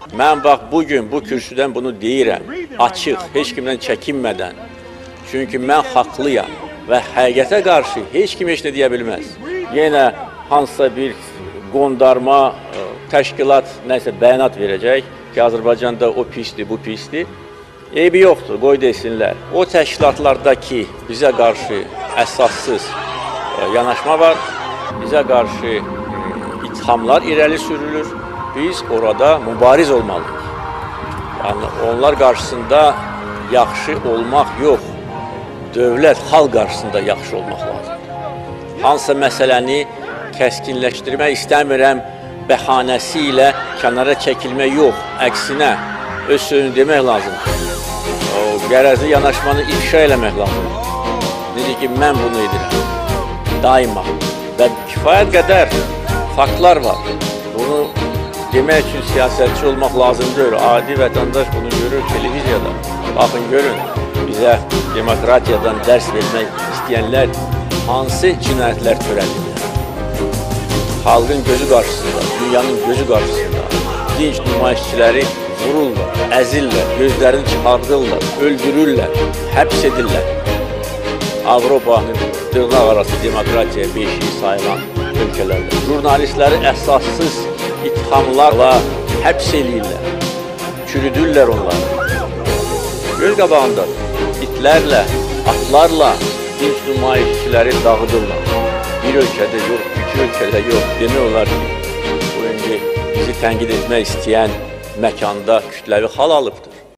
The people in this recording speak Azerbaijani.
Mən bax, bugün bu kürsüdən bunu deyirəm, açıq, heç kimdən çəkinmədən. Çünki mən haqlıyam və həqiqətə qarşı heç kim heç nə deyə bilməz. Yenə hansısa bir qondarma təşkilat nəsə bəyanat verəcək ki, Azərbaycanda o pisdir, bu pisdir. Eybi yoxdur, qoy desinlər. O təşkilatlardakı bizə qarşı əsassız yanaşma var, bizə qarşı ithamlar irəli sürülür. Biz orada mübariz olmalıyıq. Yəni, onlar qarşısında yaxşı olmaq yox, dövlət, xalq qarşısında yaxşı olmaq lazımdır. Hansısa məsələni kəskinləşdirmək istəmirəm, bəhanəsi ilə kənara çəkilmək yox, əksinə öz sözünü demək lazımdır. O qərəzli yanaşmanı ifşa eləmək lazımdır. Dedi ki, mən bunu edirəm, daima. Və kifayət qədər faktlar var. Bunu demək üçün siyasətçi olmaq lazım deyil. Adi vətəndaş bunu görür televiziyada. Baxın, görün, bizə demokratiyadan dərs vermək istəyənlər hansı cinayətlər törədirlər. Xalqın gözü qarşısında, dünyanın gözü qarşısında dinc nümayişçiləri vururlar, əzirlər, gözlərini çıxardırlar, öldürürlər, həbs edirlər. Avropanın dırnaq arası demokratiya beşiği sayılan ölkələrdə jurnalistləri əsassız ithamlarla həbs edirlər, çürüdürlər onları. Göz qabağındadır, itlərlə, atlarla dinc nümayişçiləri dağıdırlar. Bir ölkədə yox, iki ölkədə yox. Demək olar ki, bu indi bizi tənqid etmək istəyən məkanda kütləvi hal alıbdır.